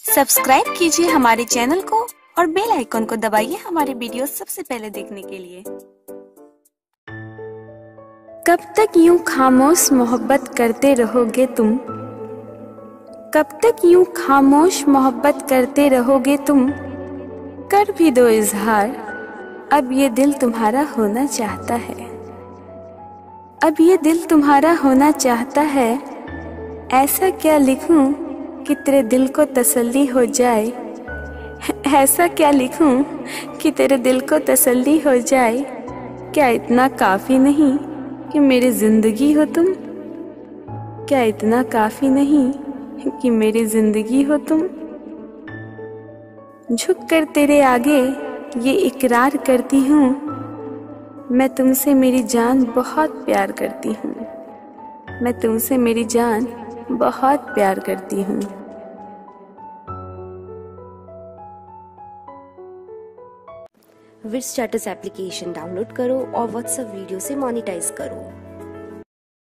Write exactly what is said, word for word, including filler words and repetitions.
Subscribe कीजिए हमारे channel को और बेल आइकन को दबाइए हमारे वीडियो सबसे पहले देखने के लिए। कब तक यूं खामोश मोहब्बत करते रहोगे तुम? कब तक यूं खामोश मोहब्बत करते रहोगे तुम? कर भी दो इजहार, अब ये दिल तुम्हारा होना चाहता है। अब ये दिल तुम्हारा होना चाहता है। ऐसा क्या लिखूं कि तेरे दिल को तसल्ली हो जाए? ऐसा क्या लिखूं कि तेरे दिल को तसल्ली हो जाए? क्या इतना काफी नहीं कि मेरी जिंदगी हो तुम? क्या इतना काफी नहीं कि मेरी जिंदगी हो तुम? झुक कर तेरे आगे ये इकरार करती हूँ, मैं तुमसे मेरी जान बहुत प्यार करती हूँ। मैं तुमसे मेरी जान बहुत प्यार करती हूँ। विड स्टेटस एप्लीकेशन डाउनलोड करो और व्हाट्सएप वीडियो से मोनेटाइज करो।